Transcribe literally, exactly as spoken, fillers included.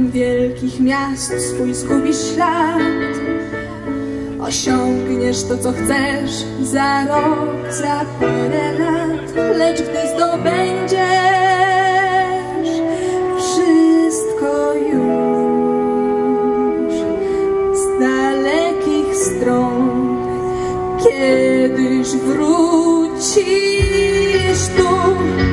wielkich miast swój zgubisz ślad. Osiągniesz to, co chcesz za rok, za parę lat, lecz gdy zdobędziesz wszystko już z dalekich stron, kiedyś wrócisz tu.